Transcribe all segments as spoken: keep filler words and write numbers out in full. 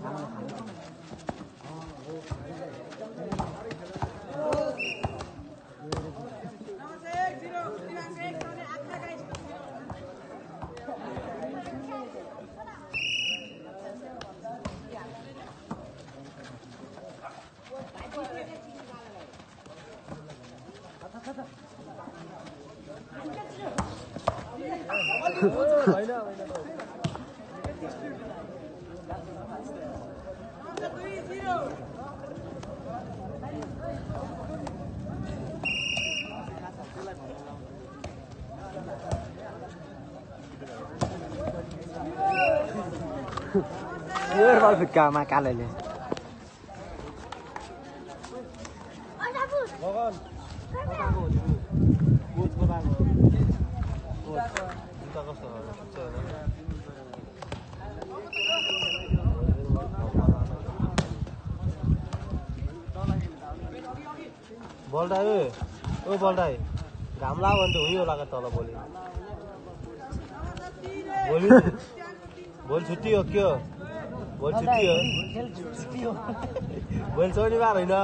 Yur mal fikah makan aja. Bagan. Buat bagan. Buat. Kita kasih. बोल्डाई ओ बोल्डाई घाम लाग्यो भने त हुइयो होला तल भोलि भोलि भोलि छुट्टी हो के हो भोलि छुट्टी हो छुट्टी हो भोलि शनिबार होइन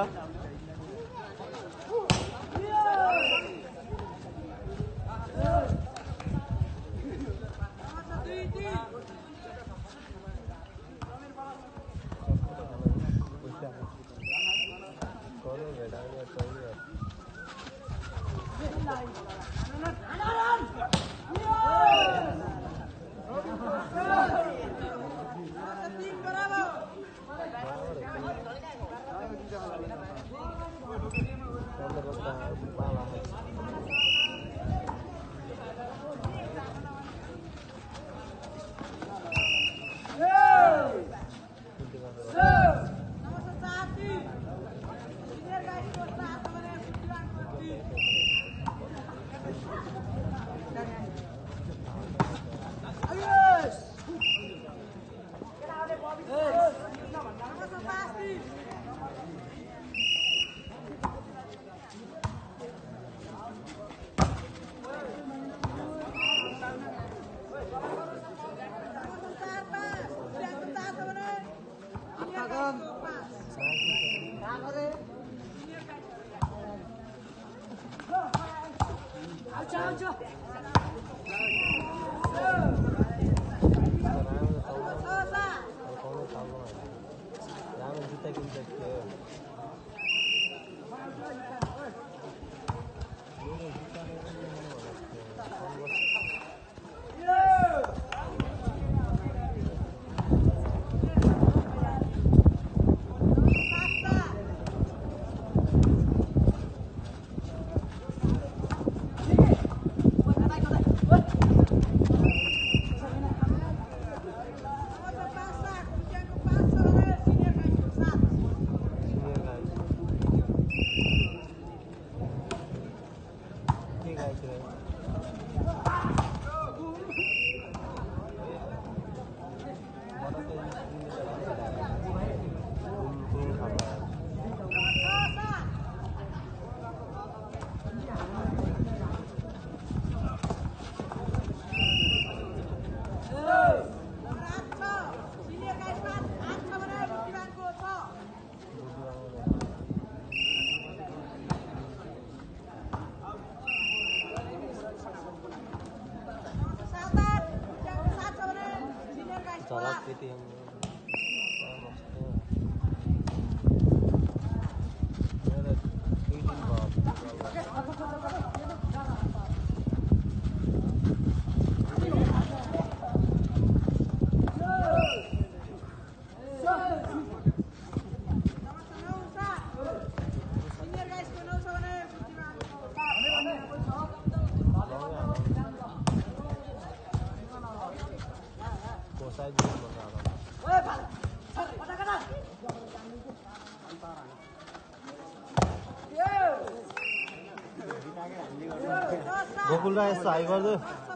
गोकुलराज यस्तो हाई गर्दो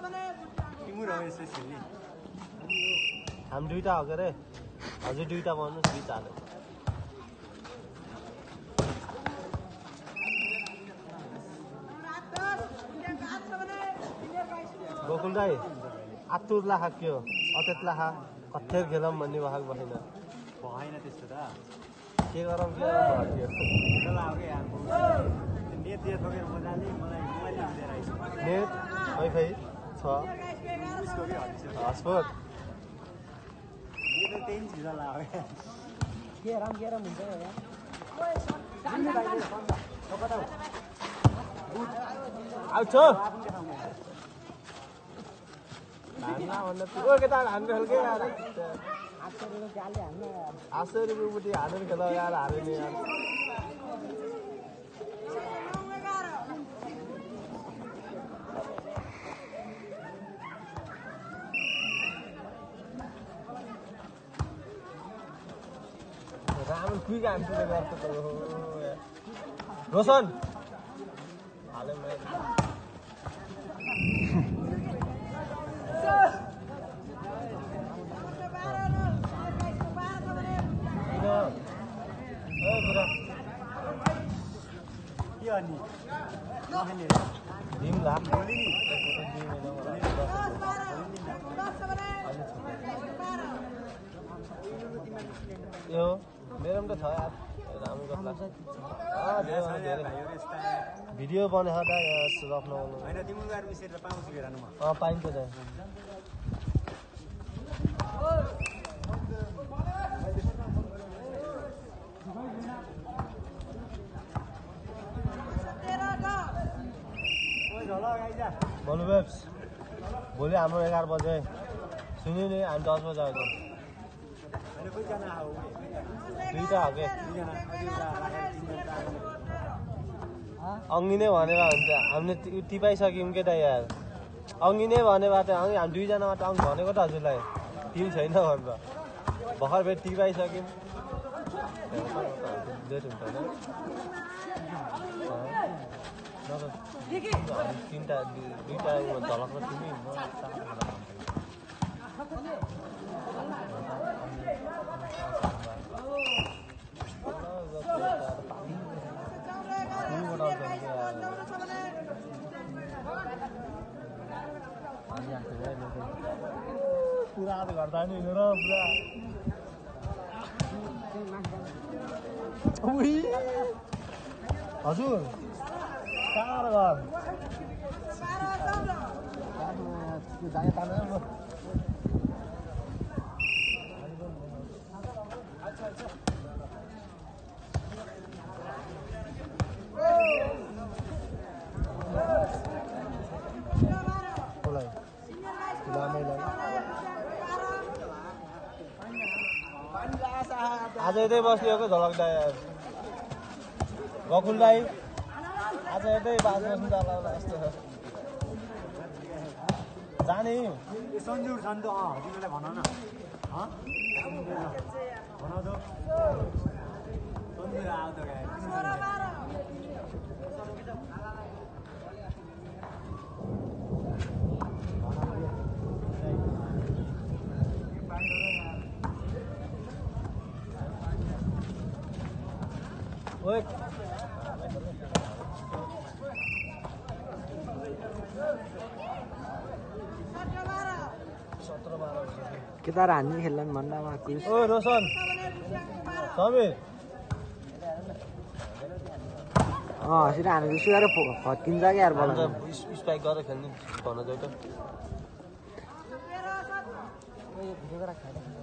हामी दुईटा हो के अरे हजुर दुईटा भन्नुहोस् दुई चाले गोकुलराज आतुर लाखा के हो अतेत लाखा कथेर खेलम भन्ने वाहक बसिन भएन त्यस्तो त के गरौँ के गरौँ भयो लाग्यो यार नेट दिए थोकेर मजाले मलाई मोबाइल हुँदै रहेछ नेट वाइफाई छ उसको के हदिस हटस्पट यो त त्यही झिला लाग्यो के राम के राम हुन्छ यार आउँछ हान्ना भन्दा ओ केटा हान्नु खेल्के यार आठ सौ रुपियाँ चाले हाल्नु यार आठ सौ रुपियाँपट्टि हानेर खेला यार हारे नि यार राम्रो क्विक हान्छ त गर्छ त रोशन हाले मैले के अनि भीम लाम यो मेरो पनि त छ यार राम्रो लाग्छ भिडियो बनाउँदा रफ्न होइन तिम्रो गाडी मिसेर पाउँछु हेर्नुमा अँ पाइन्छ त बोल्नु बेब्स भोलि हाम्रो एघार बजे सुन्यो नि हामी दस बजे आउँछौँ दुईवटा हो क्या अङ्गी नै भनेर हुन्छ हामीले टिपाइसक्यौँ के त यार अङ्गी नै भनेबाट अङ्गी हामी दुईजनाबाट अङ्ग भनेको त हजुरलाई टिम छैन भनेर भर्खर फेरि टिपाइसक्यौँ लेट हुन्छ होइन तिनवटा दुईवटा झलकमा तिमी पुरा त गर्दा नि र पुरा हजुर कहाँ घर आज यतै बस्लिएको झलक दाई गकुल दाई आज यतै बाज बस्नु चलाउला यस्तो छ जाने सन्जुर छ नि त अँ तिमीलाई भन न भन त सन्जुर आऊ त ओए केटा हान्ने खेल्ला भन्दामा कुस ओ रोशन समीर अँ सिधै हानेको सुगाएर फर्किन्छ क्या यार बल स्पाइक गरेर खेल्ने भन जाऊ त